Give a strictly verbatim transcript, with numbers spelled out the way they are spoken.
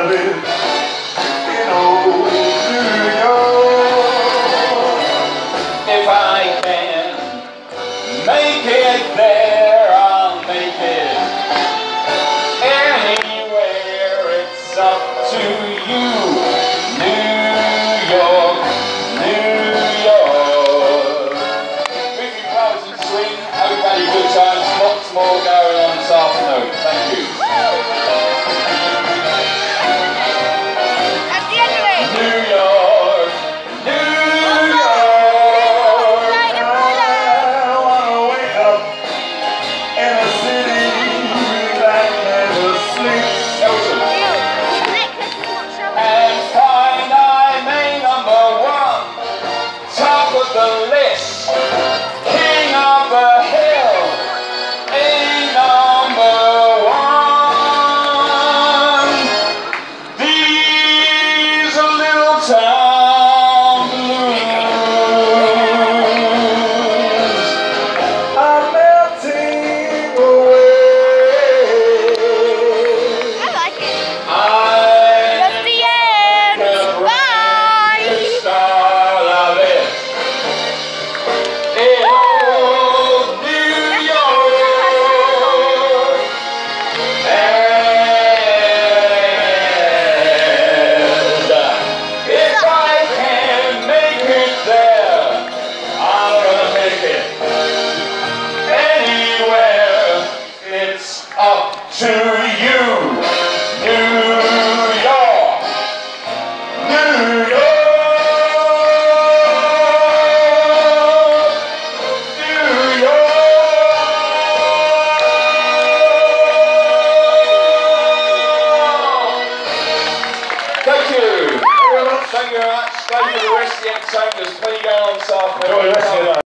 live in old New York. If I can make it there, I'll make it anywhere. It's up to you. New York, New York. Moving flowers and swing. Everybody good times. Lots more going on this afternoon. Thank you. New York, New York. I wanna wake up in a city that never sleeps. And find I'm a number one, top of the list, king of the hill, a number one. These are little town blues I'm melting away. I like it. I That's the end. Bye. style of it. In old New York. And if I can make it there, I'm gonna make it anywhere. It's up to you. New York, New York, New York. Thank you. Thank you very much. Thank you for the rest of the entertainment. There's plenty going on this afternoon. Enjoy the rest of your night.